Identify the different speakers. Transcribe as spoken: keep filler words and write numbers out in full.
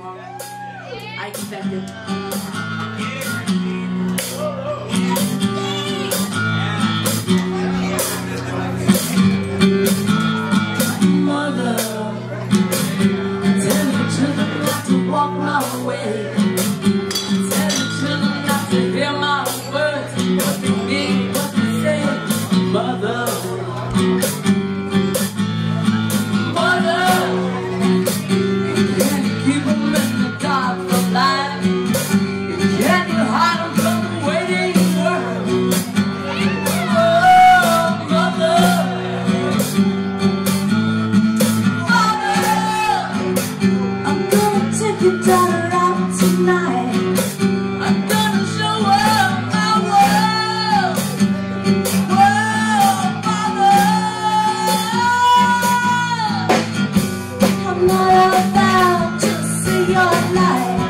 Speaker 1: I expected. Mother, tell your children not to walk my way. Tell your children not to hear my words, what they mean, what they say. Mother, mother, can you keep them in the dark of life? Can you hide them from the waiting world? Oh, mother, I'm gonna take your daughter out tonight. I'm gonna show her my world. Whoa, mother, I'm not about to see your light.